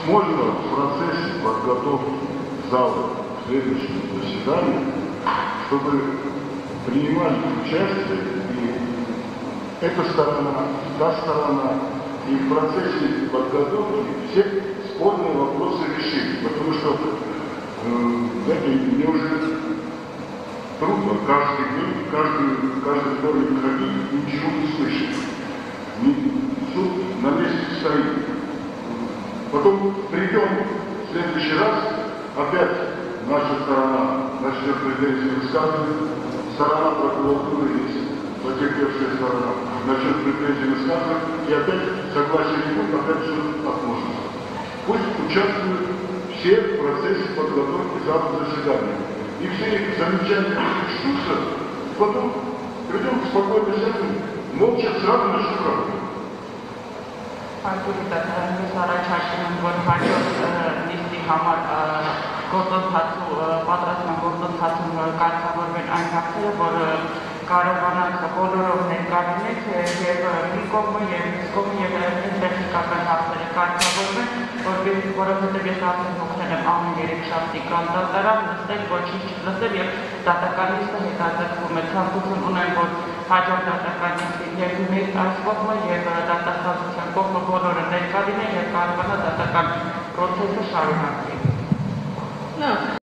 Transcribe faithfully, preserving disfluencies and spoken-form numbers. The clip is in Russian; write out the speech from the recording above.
можно в процессе подготовки зала к следующему заседанию, чтобы принимали участие и эта сторона, и та сторона, и в процессе подготовки все спорные вопросы решить, потому что э, знаете, мне уже трудно каждый день, каждый, каждый вторник ходить и ничего не слышать. Суд на месте стоит. Потом придем в следующий раз, опять наша сторона начнет претензии высказывать, сторона прокуратуры есть, потерпевшая сторона начнет претензии высказывать, и опять согласие не будет, опять суд отложится. Пусть участвуют все в процессе подготовки завтра заседания. И все эти замечания учтутся, потом придем к спокойной жизни, молча сразу начнем работать. Այս առաջարկում եմ, որ հաջորդ նիստի համար գործընթացու պատրաստման գործընթացում կարգավորվեն այն հարցերը, որ կարողանանք բոլորով ներկայացնել եւ մի կողմը եւ մյուս կողմը եւ տեխնիկական հարցերը կարգավորվեն, որովհետեւ որովհետեւ ես արդեն օգնել եմ ամեն երեքշաբթի կամ դատարան նստել, ոչինչ չլսել եւ դատականիստը հետաձգվում է, ցանկություն ունեմ, որ հաջորդ դատական նիստին եւ մեր այս կողմը եւ դատախազության կողմը բոլորը ներկա լինեն եւ կարողանա դատական պրոցեսը շարունակել։